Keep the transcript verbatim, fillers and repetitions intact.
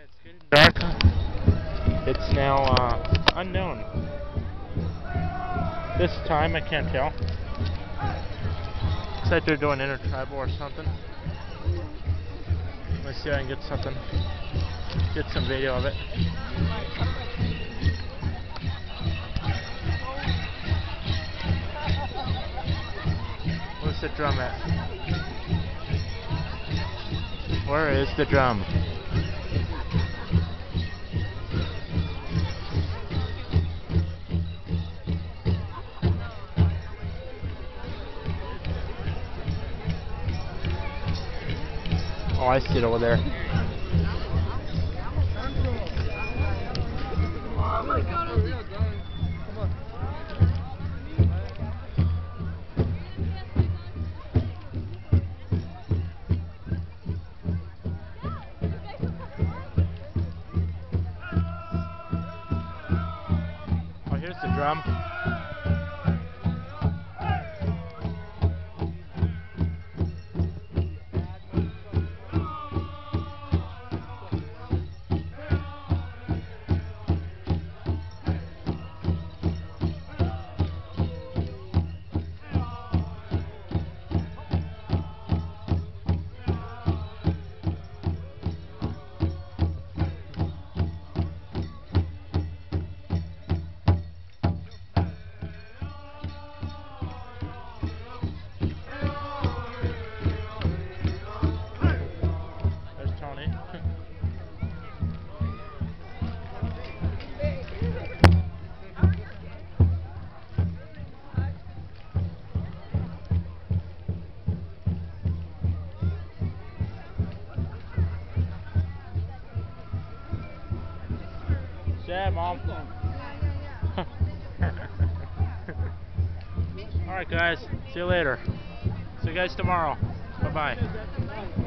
It's getting dark. It's now uh, unknown. This time I can't tell. Looks like they're doing intertribal or something. Let's see if I can get something, get some video of it. Where's the drum at? Where is the drum? Oh, I see it over there. Oh my God! Come on. Oh, here's the drum. Yeah, Mom. Alright guys, see you later. See you guys tomorrow. Bye bye.